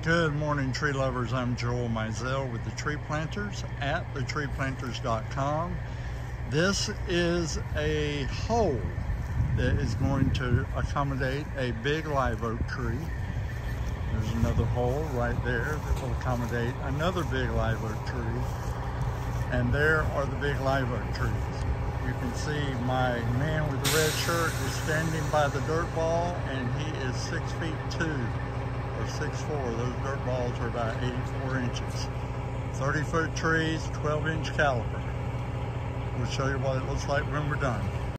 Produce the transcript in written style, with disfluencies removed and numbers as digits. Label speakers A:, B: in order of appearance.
A: Good morning, tree lovers. I'm Joel Mizell with the Tree Planters at thetreeplanters.com. This is a hole that is going to accommodate a big live oak tree. There's another hole right there that will accommodate another big live oak tree. And there are the big live oak trees. You can see my man with the red shirt is standing by the dirt ball, and he is 6'2". Or 6'4". Those dirt balls are about 84 inches. 30-foot trees, 12-inch caliper. We'll show you what it looks like when we're done.